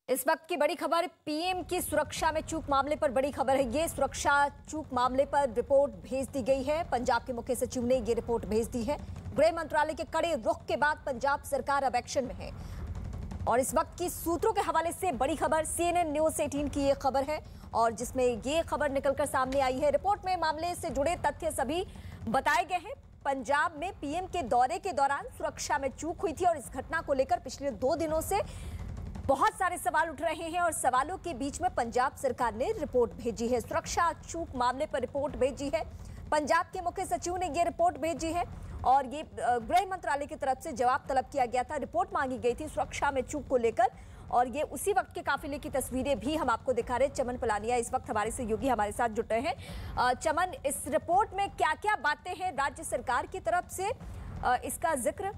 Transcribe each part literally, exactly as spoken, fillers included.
इस वक्त की बड़ी खबर, पीएम की सुरक्षा में चूक मामले पर बड़ी खबर है। ये सुरक्षा चूक मामले पर रिपोर्ट भेज दी गई है। पंजाब के मुख्य सचिव ने ये रिपोर्ट भेज दी है। गृह मंत्रालय के कड़े रुख के बाद पंजाब सरकार अब एक्शन में है। और इस वक्त की सूत्रों के हवाले से बड़ी खबर सीएनएन न्यूज अठारह की ये खबर है और जिसमें ये खबर निकलकर सामने आई है। रिपोर्ट में मामले से जुड़े तथ्य सभी बताए गए हैं। पंजाब में पीएम के दौरे के दौरान सुरक्षा में चूक हुई थी और इस घटना को लेकर पिछले दो दिनों से बहुत सारे सवाल उठ रहे हैं और सवालों के बीच में पंजाब सरकार ने रिपोर्ट भेजी है। सुरक्षा चूक मामले पर रिपोर्ट भेजी है। पंजाब के मुख्य सचिव ने यह रिपोर्ट भेजी है और ये गृह मंत्रालय की तरफ से जवाब तलब किया गया था। रिपोर्ट मांगी गई थी सुरक्षा में चूक को लेकर और ये उसी वक्त के काफिले की तस्वीरें भी हम आपको दिखा रहे हैं। चमन पलानिया इस वक्त हमारे सहयोगी हमारे साथ जुटे हैं। चमन, इस रिपोर्ट में क्या क्या बातें हैं राज्य सरकार की तरफ से, इसका जिक्र?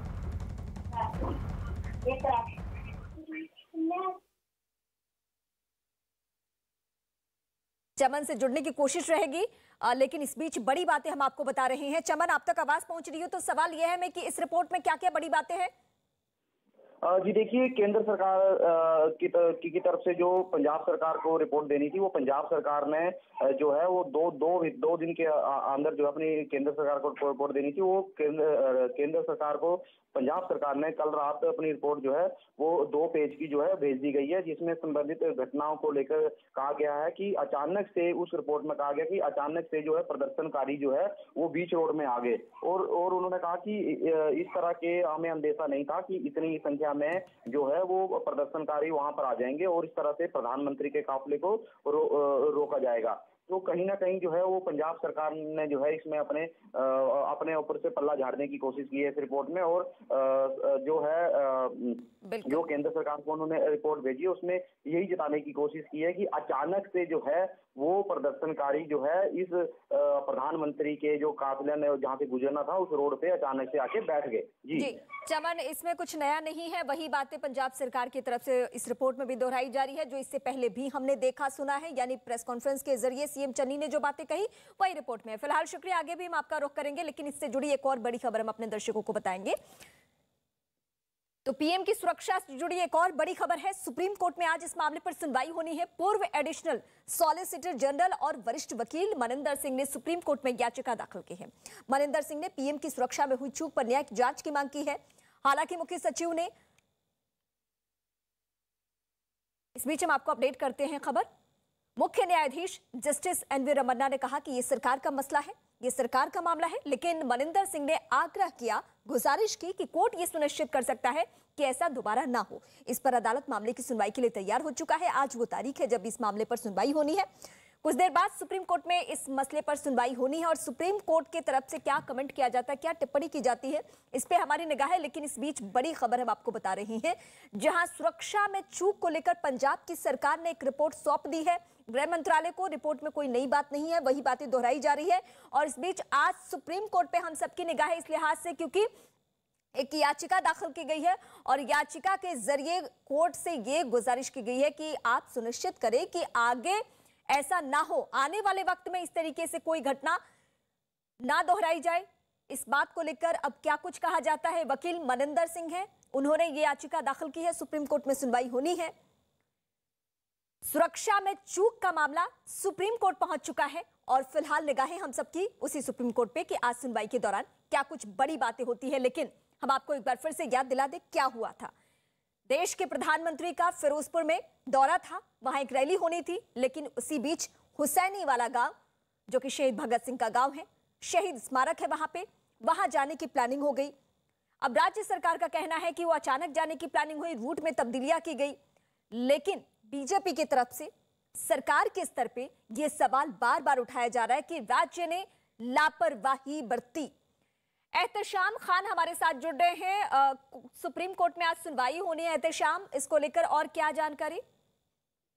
चमन से जुड़ने की कोशिश रहेगी, आ, लेकिन इस बीच बड़ी बातें हम आपको बता रहे हैं। चमन, आप तक आवाज पहुंच रही हो तो सवाल यह है कि इस रिपोर्ट में क्या क्या बड़ी बातें हैं? जी देखिए, केंद्र सरकार की की, की तरफ से जो पंजाब सरकार को रिपोर्ट देनी थी, वो पंजाब सरकार ने जो है वो दो दो दो दिन के अंदर जो अपनी केंद्र सरकार को रिपोर्ट देनी थी, वो केंद्र केंद्र सरकार को पंजाब सरकार ने कल रात अपनी रिपोर्ट जो है वो दो पेज की जो है भेज दी गई है, जिसमें संबंधित घटनाओं को लेकर कहा गया है कि अचानक से उस रिपोर्ट में कहा गया कि अचानक से जो है प्रदर्शनकारी जो है वो बीच रोड में आ गए और और उन्होंने कहा कि इस तरह के हमें अंदेशा नहीं था कि इतनी संख्या में जो है वो प्रदर्शनकारी वहां पर आ जाएंगे और इस तरह से प्रधानमंत्री के काफिले को रो, रोका जाएगा। तो कहीं ना कहीं जो है वो पंजाब सरकार ने जो है इसमें अपने आ, अपने ऊपर से पल्ला झाड़ने की कोशिश की है इस रिपोर्ट में और आ, जो है आ, जो केंद्र सरकार को उन्होंने रिपोर्ट भेजी है उसमें यही जताने की कोशिश की है कि अचानक से जो है वो प्रदर्शनकारी जो है इस प्रधानमंत्री के जो काफिले ने जहाँ से गुजरना था उस रोड पे अचानक से आके बैठ गए। जी, जी चमन, इसमें कुछ नया नहीं है। वही बातें पंजाब सरकार की तरफ से इस रिपोर्ट में भी दोहराई जा रही है जो इससे पहले भी हमने देखा सुना है, यानी प्रेस कॉन्फ्रेंस के जरिए सीएम चन्नी ने जो बातें कही वही रिपोर्ट में है। फिलहाल शुक्रिया, आगे भी हम आपका रुख करेंगे, लेकिन इससे जुड़ी एक और बड़ी खबर हम अपने दर्शकों को बताएंगे। तो पीएम की सुरक्षा से जुड़ी एक और बड़ी खबर है। सुप्रीम कोर्ट में आज इस मामले पर सुनवाई होनी है। पूर्व एडिशनल सॉलिसिटर जनरल और वरिष्ठ वकील मनिंदर सिंह ने सुप्रीम कोर्ट में याचिका दाखिल की है। मनिंदर सिंह ने पीएम की सुरक्षा में हुई चूक पर न्यायिक जांच की मांग की है। हालांकि मुख्य सचिव ने, इस बीच हम आपको अपडेट करते हैं खबर। मुख्य न्यायाधीश जस्टिस एन वी रमन्ना ने कहा कि यह सरकार का मसला है, ये सरकार का मामला है, लेकिन मनिंदर सिंह ने आग्रह किया, गुजारिश की कि कोर्ट ये सुनिश्चित कर सकता है कि ऐसा दोबारा ना हो। इस पर अदालत मामले की सुनवाई के लिए तैयार हो चुका है। आज वो तारीख है जब इस मामले पर सुनवाई होनी है। कुछ देर बाद सुप्रीम कोर्ट में इस मसले पर सुनवाई होनी है और सुप्रीम कोर्ट की तरफ से क्या कमेंट किया जाता है, क्या टिप्पणी की जाती है, इस पे हमारी निगाह है। लेकिन इस बीच बड़ी खबर हम आपको बता रहे हैं, जहां सुरक्षा में चूक को लेकर पंजाब की सरकार ने एक रिपोर्ट सौंप दी है गृह मंत्रालय को। रिपोर्ट में कोई नई बात नहीं है, वही बातें दोहराई जा रही है। और इस बीच आज सुप्रीम कोर्ट पे हम सबकी निगाह है इस लिहाज से क्योंकि एक याचिका दाखिल की गई है और याचिका के जरिए कोर्ट से यह गुजारिश की गई है कि आप सुनिश्चित करें कि आगे ऐसा ना हो, आने वाले वक्त में इस तरीके से कोई घटना ना दोहराई जाए। इस बात को लेकर अब क्या कुछ कहा जाता है, वकील मनिंदर सिंह हैं, उन्होंने ये याचिका दाखिल की है। सुप्रीम कोर्ट में सुनवाई होनी है। सुरक्षा में चूक का मामला सुप्रीम कोर्ट पहुंच चुका है और फिलहाल निगाहें हम सबकी उसी सुप्रीम कोर्ट पे कि आज सुनवाई के दौरान क्या कुछ बड़ी बातें होती है। लेकिन हम आपको एक बार फिर से याद दिला दें क्या हुआ था। देश के प्रधानमंत्री का फिरोजपुर में दौरा था, वहां एक रैली होनी थी, लेकिन उसी बीच हुसैनी वाला गांव जो कि शहीद भगत सिंह का गांव है, शहीद स्मारक है, वहां पे वहां जाने की प्लानिंग हो गई। अब राज्य सरकार का कहना है कि वो अचानक जाने की प्लानिंग हुई, रूट में तब्दीलियां की गई, लेकिन बीजेपी की तरफ से सरकार के स्तर पे यह सवाल बार बार उठाया जा रहा है कि राज्य ने लापरवाही बरती। एहतशाम खान हमारे साथ जुड़ रहे हैं। आ, सुप्रीम कोर्ट में आज सुनवाई होनी है। एहतशाम, इसको लेकर और क्या जानकारी?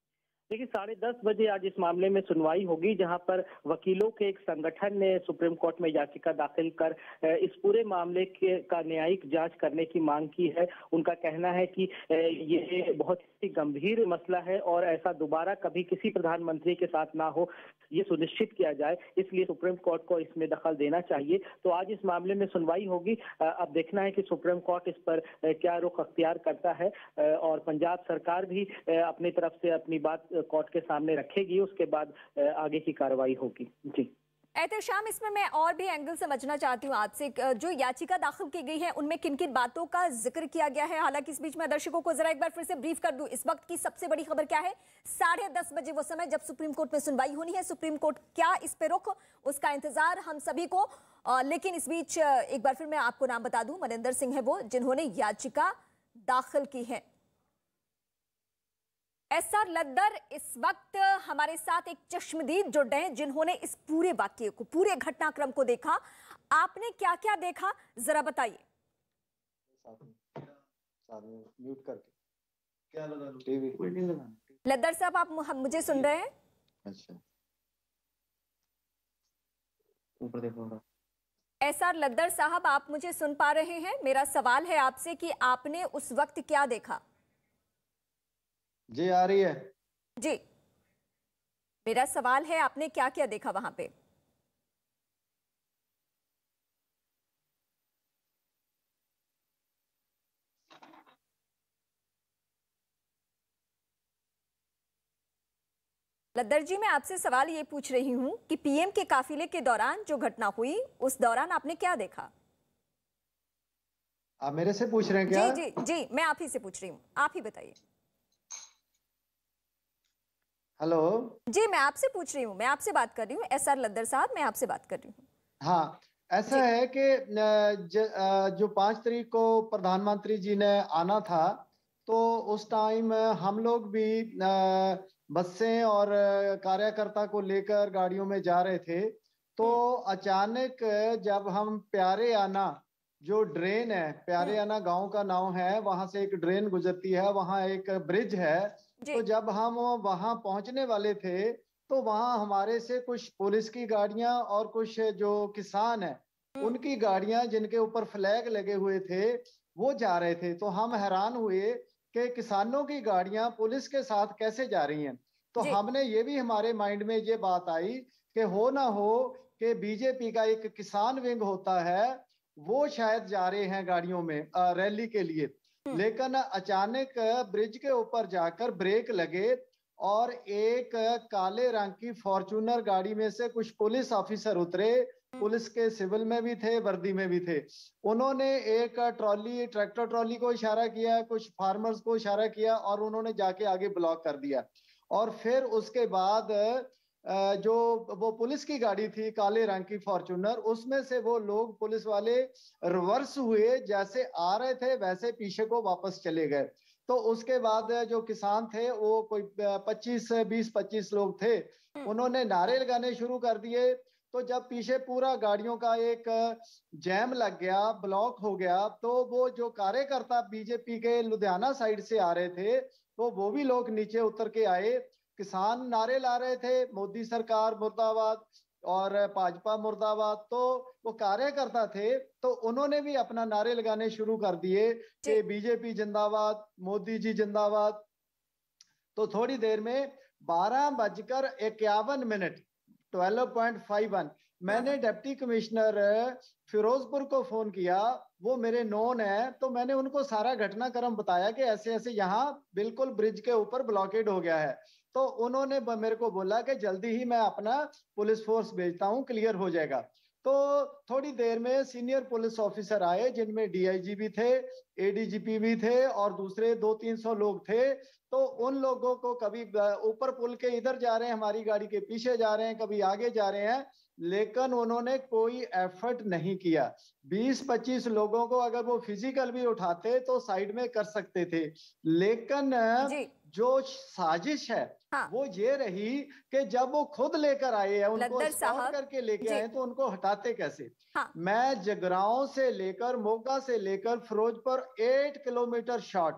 देखिए, साढ़े दस बजे आज इस मामले में सुनवाई होगी, जहां पर वकीलों के एक संगठन ने सुप्रीम कोर्ट में याचिका दाखिल कर इस पूरे मामले के का न्यायिक जांच करने की मांग की है। उनका कहना है कि ये बहुत ही गंभीर मसला है और ऐसा दोबारा कभी किसी प्रधानमंत्री के साथ ना हो, ये सुनिश्चित किया जाए, इसलिए सुप्रीम कोर्ट को इसमें दखल देना चाहिए। तो आज इस मामले में सुनवाई होगी। अब देखना है कि सुप्रीम कोर्ट इस पर क्या रुख अख्तियार करता है और पंजाब सरकार भी अपनी तरफ से अपनी बात कोर्ट के सामने रखेगी, उसके बाद आगे की कार्रवाई होगी। जी एहतशाम, इसमें मैं और भी एंगल समझना चाहती हूँ आपसे, जो याचिका दाखिल की गई है उनमें किन किन बातों का जिक्र किया गया है। हालांकि इस बीच में दर्शकों को जरा एक बार फिर से ब्रीफ कर दूं, इस वक्त की सबसे बड़ी खबर क्या है। साढ़े दस बजे वो समय जब सुप्रीम कोर्ट में सुनवाई होनी है, सुप्रीम कोर्ट क्या इस पे रुख, उसका इंतजार हम सभी को। आ, लेकिन इस बीच एक बार फिर मैं आपको नाम बता दूं, मनिंदर सिंह है वो जिन्होंने याचिका दाखिल की है। एस आर लद्दर इस वक्त हमारे साथ एक चश्मदीद जुड़ रहे हैं जिन्होंने इस पूरे वाक्य को, पूरे घटनाक्रम को देखा। आपने क्या क्या देखा, जरा बताइए। म्यूट करके क्या लगा टीवी लद्दर साहब, आप मुझे सुन रहे हैं? अच्छा, ऊपर देखो। एस आर लद्दर साहब, आप मुझे सुन पा रहे हैं? मेरा सवाल है आपसे कि आपने उस वक्त क्या देखा। जी आ रही है जी, मेरा सवाल है आपने क्या क्या देखा वहां पे। लद्दर जी, मैं आपसे सवाल ये पूछ रही हूं कि पीएम के काफिले के दौरान जो घटना हुई, उस दौरान आपने क्या देखा। आप मेरे से पूछ रहे हैं क्या? जी जी जी, मैं आप ही से पूछ रही हूँ, आप ही बताइए। हेलो जी, मैं आपसे पूछ रही हूँ, मैं आपसे बात कर रही हूँ। एस आर लद्दर साहब, मैं आपसे बात कर रही हूँ। हाँ, ऐसा है कि जो पांच तारीख को प्रधानमंत्री जी ने आना था, तो उस टाइम हम लोग भी बसें और कार्यकर्ता को लेकर गाड़ियों में जा रहे थे। तो अचानक जब हम प्यारे आना, जो ड्रेन है, प्यारे आना गांव का नाम है, वहां से एक ड्रेन गुजरती है, वहां एक ब्रिज है। तो जब हम वहां पहुंचने वाले थे, तो वहां हमारे से कुछ पुलिस की गाड़ियां और कुछ जो किसान हैं उनकी गाड़ियां जिनके ऊपर फ्लैग लगे हुए थे, वो जा रहे थे। तो हम हैरान हुए कि किसानों की गाड़ियां पुलिस के साथ कैसे जा रही हैं। तो हमने ये भी, हमारे माइंड में ये बात आई कि हो ना हो कि बीजेपी का एक किसान विंग होता है, वो शायद जा रहे हैं गाड़ियों में रैली के लिए। लेकिन अचानक ब्रिज के ऊपर जाकर ब्रेक लगे और एक काले रंग की फॉर्च्यूनर गाड़ी में से कुछ पुलिस ऑफिसर उतरे, पुलिस के सिविल में भी थे, वर्दी में भी थे। उन्होंने एक ट्रॉली, ट्रैक्टर ट्रॉली को इशारा किया, कुछ फार्मर्स को इशारा किया और उन्होंने जाके आगे ब्लॉक कर दिया। और फिर उसके बाद जो वो पुलिस की गाड़ी थी काले रंग की फॉर्च्यूनर, उसमें से वो लोग पुलिस वाले रिवर्स हुए, जैसे आ रहे थे वैसे पीछे को वापस चले गए। तो उसके बाद जो किसान थे, वो कोई पच्चीस बीस पच्चीस लोग थे, उन्होंने नारे लगाने शुरू कर दिए। तो जब पीछे पूरा गाड़ियों का एक जैम लग गया, ब्लॉक हो गया, तो वो जो कार्यकर्ता बीजेपी के लुधियाना साइड से आ रहे थे, तो वो भी लोग नीचे उतर के आए। किसान नारे ला रहे थे, मोदी सरकार मुर्दाबाद और भाजपा मुर्दाबाद। तो वो कार्यकर्ता थे, तो उन्होंने भी अपना नारे लगाने शुरू कर दिए कि बीजेपी जिंदाबाद, मोदी जी जिंदाबाद। तो थोड़ी देर में बारह बजकर इक्यावन minute twelve point five one मैंने डिप्टी कमिश्नर फिरोजपुर को फोन किया, वो मेरे नोन है। तो मैंने उनको सारा घटनाक्रम बताया कि ऐसे ऐसे यहाँ बिल्कुल ब्रिज के ऊपर ब्लॉकेड हो गया है। तो उन्होंने मेरे को बोला कि जल्दी ही मैं अपना पुलिस फोर्स भेजता हूँ, क्लियर हो जाएगा। तो थोड़ी देर में सीनियर पुलिस ऑफिसर आए, जिनमें डीआईजी भी थे, एडीजीपी भी थे और दूसरे दो तीन सौ लोग थे। तो उन लोगों को कभी ऊपर पुल के इधर जा रहे हैं, हमारी गाड़ी के पीछे जा रहे हैं, कभी आगे जा रहे हैं, लेकिन उन्होंने कोई एफर्ट नहीं किया। बीस पच्चीस लोगों को अगर वो फिजिकल भी उठाते तो साइड में कर सकते थे, लेकिन जो साजिश है हाँ। वो ये रही कि जब वो खुद लेकर आए हैं, उनको स्पॉट करके लेके आए, तो उनको हटाते कैसे। हाँ। मैं जगराओं से लेकर, मोगा से लेकर फिरोजपुर एट किलोमीटर शॉर्ट,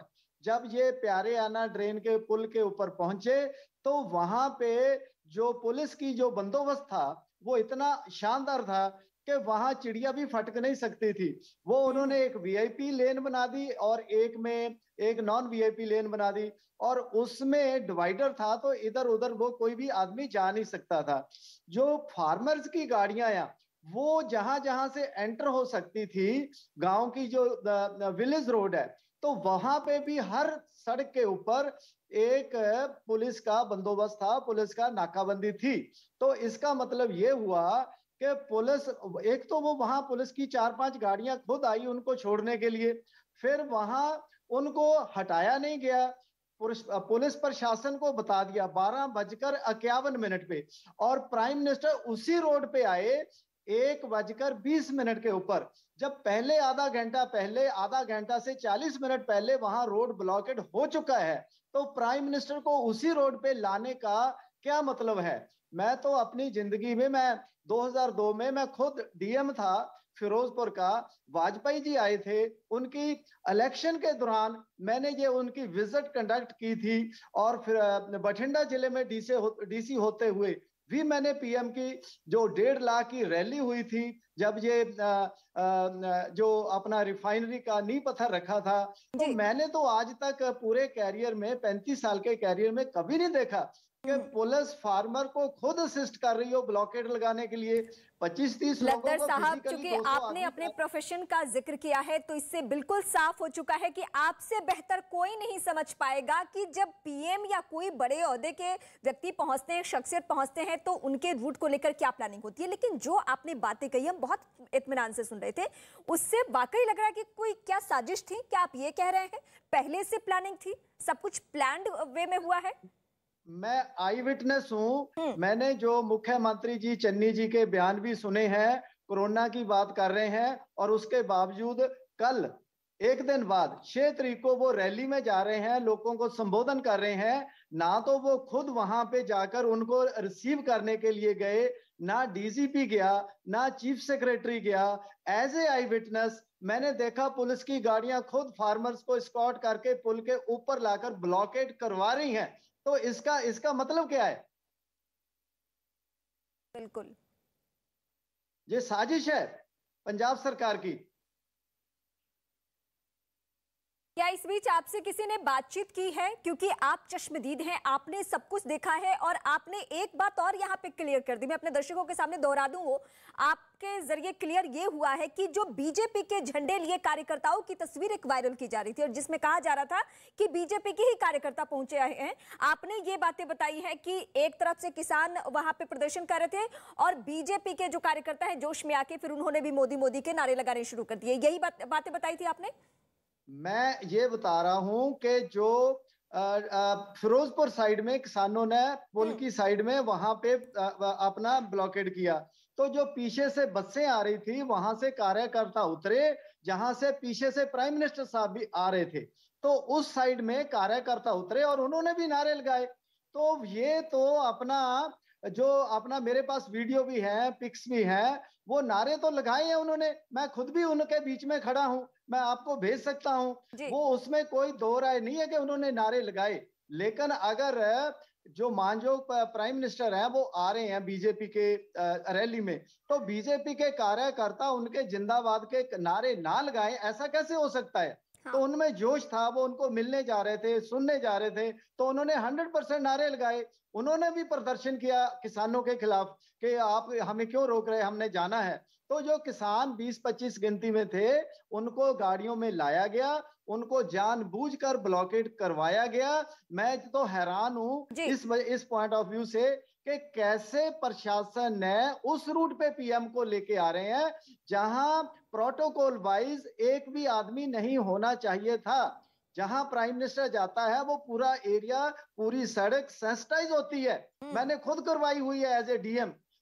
जब ये प्यारे आना ड्रेन के पुल के ऊपर पहुंचे तो वहां पे जो पुलिस की जो बंदोबस्त था वो इतना शानदार था कि वहां चिड़िया भी फटक नहीं सकती थी। वो उन्होंने एक वीआईपी लेन बना दी और एक में एक नॉन वीआईपी लेन बना दी और उसमें डिवाइडर था तो इधर उधर वो कोई भी आदमी जा नहीं सकता था। जो फार्मर्स की गाड़ियां या वो जहां जहां से एंटर हो सकती थी, गांव की जो विलेज रोड है, तो वहां पे भी हर सड़क के ऊपर एक पुलिस का बंदोबस्त था, पुलिस का नाकाबंदी थी। तो इसका मतलब ये हुआ कि पुलिस, एक तो वो वहां पुलिस की चार पांच गाड़ियां खुद आई उनको छोड़ने के लिए, फिर वहां उनको हटाया नहीं गया, पुलिस प्रशासन को बता दिया बारह बजकर इक्यावन मिनट पे, और प्राइम मिनिस्टर उसी रोड पे आए एक बजकर बीस मिनट के ऊपर, जब पहले आधा घंटा पहले आधा घंटा से चालीस मिनट पहले वहां रोड ब्लॉकेड हो चुका है। तो प्राइम मिनिस्टर को उसी रोड पे लाने का क्या मतलब है? मैं तो अपनी जिंदगी में, मैं दो हज़ार दो में मैं खुद डीएम था फिरोजपुर का, वाजपेयी जी आए थे, उनकी इलेक्शन के दौरान मैंने ये उनकी विजिट कंडक्ट की थी, और फिर बठिंडा जिले में डीसी हो, डीसी होते हुए भी मैंने पीएम की जो डेढ़ लाख की रैली हुई थी, जब ये आ, आ, जो अपना रिफाइनरी का नींव पत्थर रखा था, तो मैंने तो आज तक पूरे कैरियर में, पैंतीस साल के कैरियर में कभी नहीं देखा कि पुलिस फार्मर को खुद असिस्ट कर रही हो ब्लॉकेड लगाने के लिए। पच्चीस तीस लद्दर साहब, चूंकि आपने अपने प्रोफेशन का जिक्र किया है तो इससे बिल्कुल साफ हो चुका है कि आपसे बेहतर कोई नहीं समझ पाएगा कि जब पीएम या कोई बड़े ओहदे के व्यक्ति पहुंचते हैं, शख्सियत पहुंचते हैं, तो उनके रूट को लेकर क्या प्लानिंग होती है। लेकिन जो आपने बातें कही हम बहुत इत्मीनान से सुन रहे थे, उससे वाकई लग रहा है कि कोई क्या साजिश थी। क्या आप ये कह रहे हैं पहले से प्लानिंग थी, सब कुछ प्लान्ड वे में हुआ है? मैं आई विटनेस हूं, मैंने जो मुख्यमंत्री जी चन्नी जी के बयान भी सुने हैं, कोरोना की बात कर रहे हैं, और उसके बावजूद कल एक दिन बाद छह तारीख को वो रैली में जा रहे हैं, लोगों को संबोधन कर रहे हैं। ना तो वो खुद वहां पे जाकर उनको रिसीव करने के लिए गए, ना डीजीपी गया, ना चीफ सेक्रेटरी गया। एज ए आई विटनेस मैंने देखा पुलिस की गाड़ियां खुद फार्मर्स को स्कॉट करके पुल के ऊपर लाकर ब्लॉकेड करवा रही हैं। तो इसका इसका मतलब क्या है? बिल्कुल ये साजिश है पंजाब सरकार की। क्या इस बीच आपसे किसी ने बातचीत की है? क्योंकि आप चश्मदीद हैं, आपने सब कुछ देखा है, और आपने एक बात और यहाँ पे क्लियर कर दी, मैं अपने दर्शकों के सामने दोहरा दूं, वो आपके जरिए क्लियर ये हुआ है कि जो बीजेपी के झंडे लिए कार्यकर्ताओं की तस्वीर एक वायरल की जा रही थी और जिसमें कहा जा रहा था कि बीजेपी के ही कार्यकर्ता पहुंचे हैं। आपने ये बातें बताई है कि एक तरफ से किसान वहां पे प्रदर्शन कर रहे थे और बीजेपी के जो कार्यकर्ता है जोश में आके फिर उन्होंने भी मोदी मोदी के नारे लगाने शुरू कर दिए, यही बात बातें बताई थी आपने? मैं ये बता रहा हूं कि जो फिरोजपुर साइड में किसानों ने पुल की साइड में वहां पे आ, अपना ब्लॉकेड किया, तो जो पीछे से बसें आ रही थी वहां से कार्यकर्ता उतरे, जहां से पीछे से प्राइम मिनिस्टर साहब भी आ रहे थे, तो उस साइड में कार्यकर्ता उतरे और उन्होंने भी नारे लगाए। तो ये तो अपना जो अपना मेरे पास वीडियो भी है, पिक्स भी है, वो नारे तो लगाए हैं उन्होंने, मैं खुद भी उनके बीच में खड़ा हूं, मैं आपको भेज सकता हूं। वो उसमें कोई दो राय नहीं है कि उन्होंने नारे लगाए। लेकिन अगर जो मानजोग प्राइम मिनिस्टर हैं वो आ रहे हैं बीजेपी के रैली में, तो बीजेपी के कार्यकर्ता उनके जिंदाबाद के नारे ना लगाए, ऐसा कैसे हो सकता है? हाँ। तो उनमें जोश था, वो उनको मिलने जा रहे थे, सुनने जा रहे थे, तो उन्होंने हंड्रेड परसेंट नारे लगाए। उन्होंने भी प्रदर्शन किया किसानों के खिलाफ कि आप हमें क्यों रोक रहे हैं, हमने जाना है। तो जो किसान बीस पच्चीस गिनती में थे उनको गाड़ियों में लाया गया, उनको जानबूझकर ब्लॉकेड करवाया गया। मैं तो हैरान हूं इस इस पॉइंट ऑफ व्यू से कि कैसे प्रशासन ने उस रूट पे पीएम को लेके आ रहे हैं जहां प्रोटोकॉल वाइज एक भी आदमी नहीं होना चाहिए था। जहां प्राइम मिनिस्टर जाता है वो पूरा एरिया, पूरी सड़क सेंसिटाइज होती है, मैंने खुद करवाई हुई है एज ए डीएम।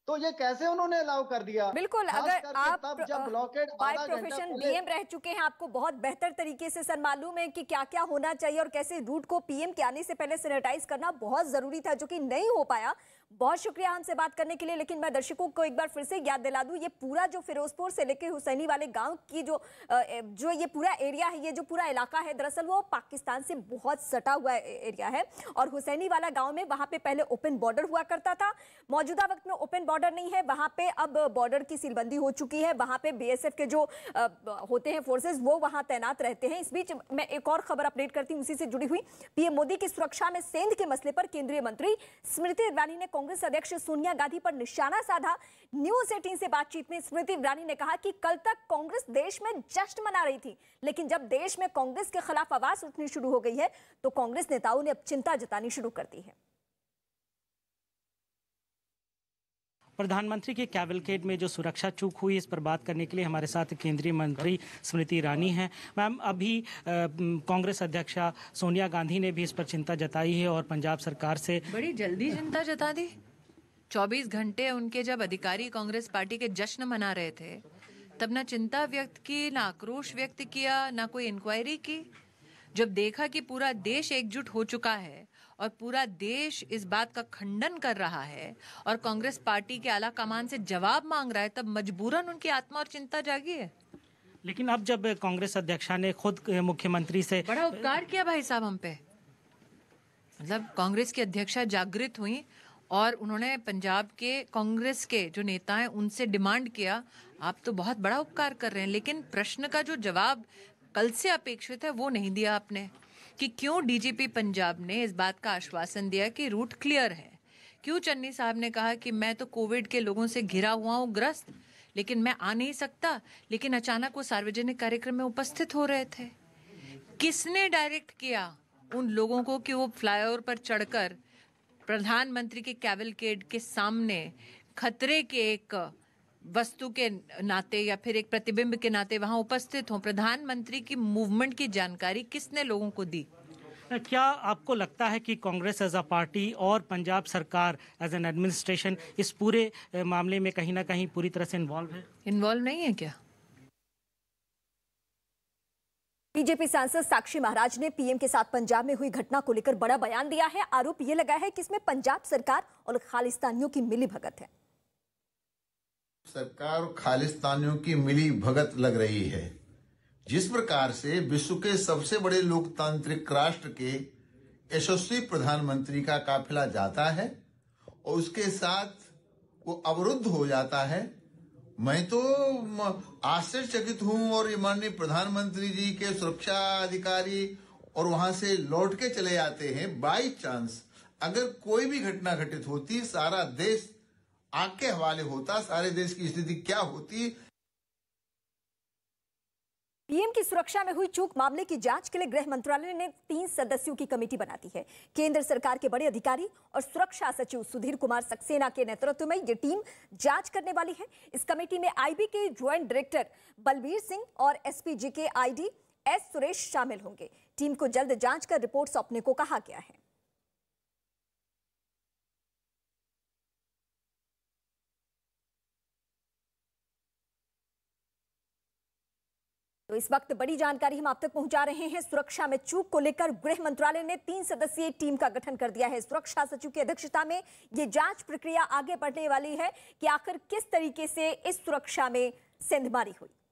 तो ये कैसे उन्होंने अलाउ कर दिया? बिल्कुल, खास अगर करके आप तब जब ब्लॉकेड बाय आधा घंटा प्रोफेशन पहले डीएम रह चुके हैं, आपको बहुत बेहतर तरीके से सर मालूम है कि क्या क्या होना चाहिए और कैसे रूट को पीएम के आने से पहले सैनिटाइज करना बहुत जरूरी था, जो कि नहीं हो पाया। बहुत शुक्रिया हमसे बात करने के लिए। लेकिन मैं दर्शकों को एक बार फिर से याद दिला दूं, ये पूरा जो फिरोजपुर से लेकर हुसैनी वाले गांव की जो जो ये पूरा एरिया है, ये जो पूरा इलाका है, दरअसल वो पाकिस्तान से बहुत सटा हुआ एरिया है। और हुसैनी वाला गांव में वहां पे पहले ओपन बॉर्डर हुआ करता था, मौजूदा वक्त में ओपन बॉर्डर नहीं है, वहां पे अब बॉर्डर की सीलबंदी हो चुकी है। वहां पे बीएसएफ के जो होते हैं फोर्सेस, वो वहां तैनात रहते हैं। इस बीच मैं एक और खबर अपडेट करती हूं उसी से जुड़ी हुई। पीएम मोदी की सुरक्षा में सेंध के मसले पर केंद्रीय मंत्री स्मृति ईरानी ने कांग्रेस अध्यक्ष सोनिया गांधी पर निशाना साधा। न्यूज अठारह से बातचीत में स्मृति ईरानी ने कहा कि कल तक कांग्रेस देश में जश्न मना रही थी, लेकिन जब देश में कांग्रेस के खिलाफ आवाज उठनी शुरू हो गई है तो कांग्रेस नेताओं ने अब चिंता जतानी शुरू कर दी है। प्रधानमंत्री के कैवलकेड में जो सुरक्षा चूक हुई, इस पर बात करने के लिए हमारे साथ केंद्रीय मंत्री स्मृति ईरानी हैं। मैम, अभी कांग्रेस अध्यक्षा सोनिया गांधी ने भी इस पर चिंता जताई है और पंजाब सरकार से बड़ी जल्दी चिंता जता दी। चौबीस घंटे उनके जब अधिकारी कांग्रेस पार्टी के जश्न मना रहे थे, तब ना चिंता व्यक्त की, ना आक्रोश व्यक्त किया, ना कोई इंक्वायरी की। जब देखा कि पूरा देश एकजुट हो चुका है और पूरा देश इस बात का खंडन कर रहा है और कांग्रेस पार्टी के आला कमान से जवाब मांग रहा है, तब मजबूरन उनकी आत्मा और चिंता जागी है। लेकिन अब जब कांग्रेस अध्यक्षा ने खुद मुख्यमंत्री से बड़ा उपकार किया भाई साहब हम पे, मतलब कांग्रेस की अध्यक्षा जागृत हुई और उन्होंने पंजाब के कांग्रेस के जो नेता हैं उनसे डिमांड किया, आप तो बहुत बड़ा उपकार कर रहे हैं, लेकिन प्रश्न का जो जवाब कल से अपेक्षित है वो नहीं दिया आपने कि क्यों डीजीपी पंजाब ने इस बात का आश्वासन दिया कि रूट क्लियर है। क्यों चन्नी साहब ने कहा कि मैं तो कोविड के लोगों से घिरा हुआ हूँ, ग्रस्त, लेकिन मैं आ नहीं सकता, लेकिन अचानक वो सार्वजनिक कार्यक्रम में उपस्थित हो रहे थे। किसने डायरेक्ट किया उन लोगों को कि वो फ्लाईओवर पर चढ़कर प्रधानमंत्री के कैवलकेड के सामने खतरे के एक वस्तु के नाते या फिर एक प्रतिबिंब के नाते वहां उपस्थित हों? प्रधानमंत्री की मूवमेंट की जानकारी किसने लोगों को दी? क्या आपको लगता है कि कांग्रेस एज अ पार्टी और पंजाब सरकार एज एन एडमिनिस्ट्रेशन इस पूरे मामले में कहीं ना कहीं पूरी तरह से इन्वॉल्व है? इन्वॉल्व नहीं है क्या? बीजेपी सांसद साक्षी महाराज ने पीएम के साथ पंजाब में हुई घटना को लेकर बड़ा बयान दिया है। आरोप यह लगा है कि इसमें पंजाब सरकार और खालिस्तानियों की मिलीभगत है। सरकार और खालिस्तानियों की मिली भगत लग रही है। जिस प्रकार से विश्व के सबसे बड़े लोकतांत्रिक राष्ट्र के यशस्वी प्रधानमंत्री का काफिला जाता है और उसके साथ वो अवरुद्ध हो जाता है, मैं तो आश्चर्यचकित हूं। और ये माननीय प्रधानमंत्री जी के सुरक्षा अधिकारी और वहां से लौट के चले आते हैं। बाई चांस अगर कोई भी घटना घटित होती, सारा देश आग के हवाले होता, सारे देश की स्थिति क्या होती। पीएम की सुरक्षा में हुई चूक मामले की जांच के लिए गृह मंत्रालय ने तीन सदस्यों की कमेटी बना दी है। केंद्र सरकार के बड़े अधिकारी और सुरक्षा सचिव सुधीर कुमार सक्सेना के नेतृत्व में यह टीम जांच करने वाली है। इस कमेटी में आईबी के ज्वाइंट डायरेक्टर बलबीर सिंह और एसपीजी के आईडी एस सुरेश शामिल होंगे। टीम को जल्द जांच कर रिपोर्ट सौंपने को कहा गया है। तो इस वक्त बड़ी जानकारी हम आप तक पहुंचा रहे हैं। सुरक्षा में चूक को लेकर गृह मंत्रालय ने तीन सदस्यीय टीम का गठन कर दिया है। सुरक्षा सचिव की अध्यक्षता में यह जांच प्रक्रिया आगे बढ़ने वाली है कि आखिर किस तरीके से इस सुरक्षा में सेंधमारी हुई।